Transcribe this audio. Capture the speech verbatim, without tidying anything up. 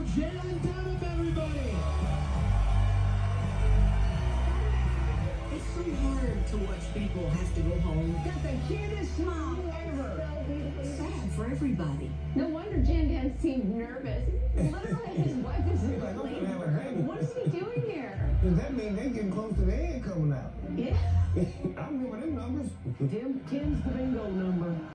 Jaylen, Dunham, everybody! It's so hard to watch people have to go home. Got the cutest smile ever. It's sad for everybody. No wonder Jan Dan seemed nervous. Literally, his wife is He's like, I'm gonna have a baby. What is he doing here? Does that mean they getting close to the end coming out? Yeah. I remember them numbers. Tim, Tim's the bingo number.